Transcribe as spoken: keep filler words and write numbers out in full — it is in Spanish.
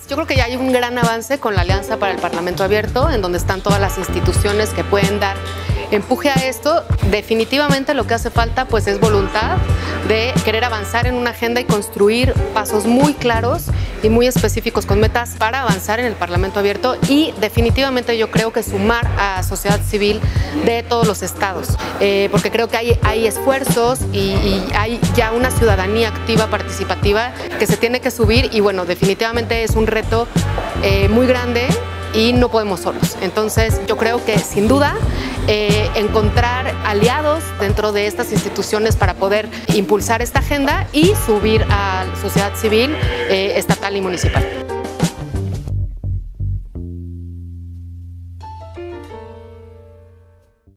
Yo creo que ya hay un gran avance con la Alianza para el Parlamento Abierto, en donde están todas las instituciones que pueden dar empuje a esto. Definitivamente lo que hace falta pues es voluntad de querer avanzar en una agenda y construir pasos muy claros y muy específicos con metas para avanzar en el Parlamento Abierto, y definitivamente yo creo que sumar a sociedad civil de todos los estados, eh, porque creo que hay, hay esfuerzos y, y hay ya una ciudadanía activa, participativa, que se tiene que subir, y bueno, definitivamente es un reto eh, muy grande y no podemos solos. Entonces yo creo que sin duda eh, encontrar aliados dentro de estas instituciones para poder impulsar esta agenda y subir a la sociedad civil eh, estatal y municipal.